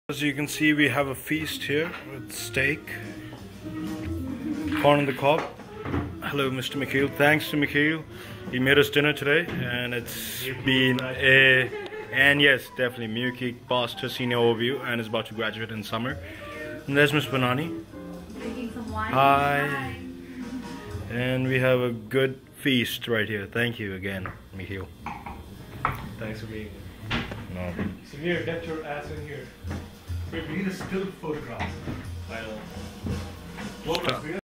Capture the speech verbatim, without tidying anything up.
As you can see, we have a feast here with steak, corn on the cob. Hello, Mister Michiel. Thanks to Michiel, he made us dinner today, and it's been a and yes, definitely Michiel passed her senior overview and is about to graduate in summer. And there's Miss Banani. Drinking some wine. Hi. Hi. And we have a good feast right here. Thank you again, Michiel. Thanks for being No. here. Samir, get your ass in here. Wait, we need a still photograph. I know. Stop.